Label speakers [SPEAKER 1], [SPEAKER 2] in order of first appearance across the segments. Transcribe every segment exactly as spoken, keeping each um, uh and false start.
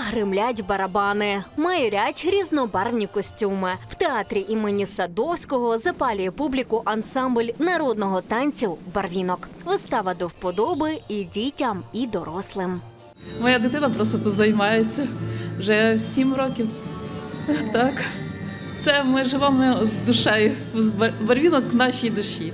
[SPEAKER 1] гримлять барабани, майорять різнобарвні костюми. В театрі імені Садовського запалює публіку ансамбль народного танцю «Барвінок». Вистава до вподоби і дітям, і дорослим.
[SPEAKER 2] Моя дитина просто тут займається вже сім років. Так. Це ми живемо з душею. Барвінок в нашій душі.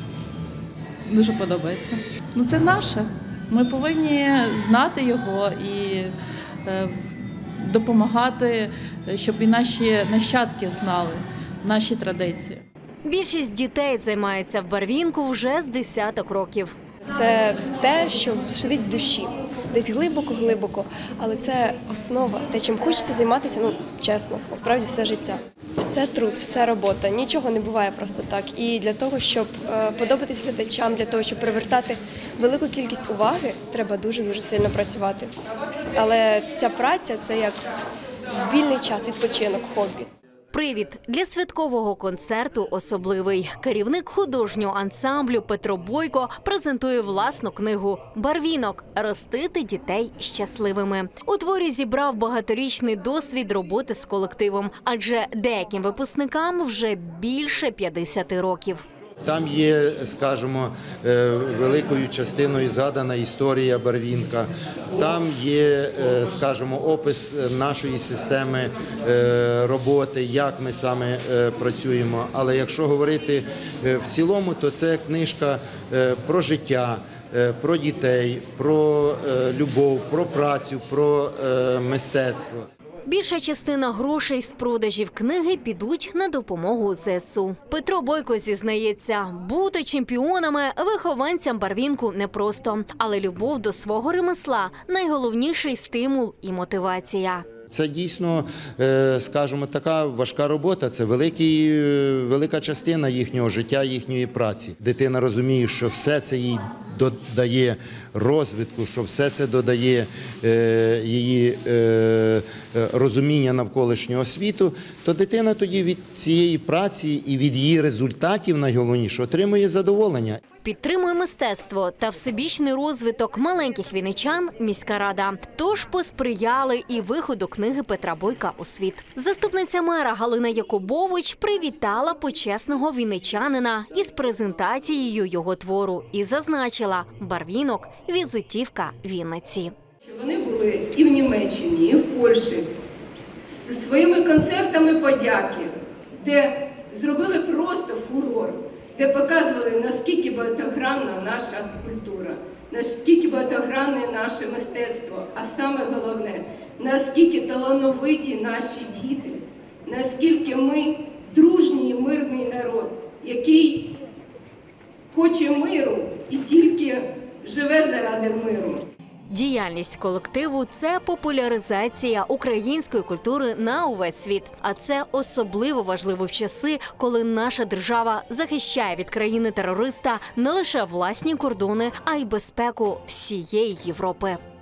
[SPEAKER 2] Дуже подобається. Ну, це наше. Ми повинні знати його і е, допомагати, щоб і наші нащадки знали наші традиції.
[SPEAKER 1] Більшість дітей займаються в Барвінку вже з десяток років.
[SPEAKER 3] Це те, що сидить в душі, десь глибоко-глибоко, але це основа, те, чим хочеться займатися, ну, чесно, насправді все життя. Все труд, все робота, нічого не буває просто так. І для того, щоб подобатись глядачам, для того, щоб привертати велику кількість уваги, треба дуже-дуже сильно працювати. Але ця праця – це як вільний час, відпочинок, хобі.
[SPEAKER 1] Привід для святкового концерту особливий. Керівник художнього ансамблю Петро Бойко презентує власну книгу «Барвінок. Ростити дітей щасливими». У творі зібрав багаторічний досвід роботи з колективом, адже деяким випускникам вже більше п'ятдесяти років.
[SPEAKER 4] Там є, скажімо, великою частиною згадана історія Барвінка. Там є, скажімо, опис нашої системи роботи, як ми саме працюємо. Але якщо говорити в цілому, то це книжка про життя, про дітей, про любов, про працю, про мистецтво.
[SPEAKER 1] Більша частина грошей з продажів книги підуть на допомогу ЗСУ. Петро Бойко зізнається, бути чемпіонами вихованцям Барвінку непросто. Але любов до свого ремесла – найголовніший стимул і мотивація.
[SPEAKER 4] Це дійсно, скажімо, така важка робота, це великий, велика частина їхнього життя, їхньої праці. Дитина розуміє, що все це їй додає розвитку, що все це додає е, її е, розуміння навколишнього світу, то дитина тоді від цієї праці і від її результатів, найголовніше, отримує задоволення.
[SPEAKER 1] Підтримує мистецтво та всебічний розвиток маленьких вінничан міська рада. Тож посприяли і виходу книги Петра Бойка у світ. Заступниця мера Галина Якубович привітала почесного вінничанина із презентацією його твору і зазначила – «Барвінок – візитівка Вінниці».
[SPEAKER 5] Вони були і в Німеччині, і в Польщі з своїми концертами подяки, де зробили просто фурор, де показували, наскільки багатогранна наша культура, наскільки багатогранне наше мистецтво, а саме головне, наскільки талановиті наші діти, наскільки ми дружній і мирний народ, який хоче миру і тільки живе заради миру.
[SPEAKER 1] Діяльність колективу – це популяризація української культури на увесь світ. А це особливо важливо в часи, коли наша держава захищає від країни-терориста не лише власні кордони, а й безпеку всієї Європи.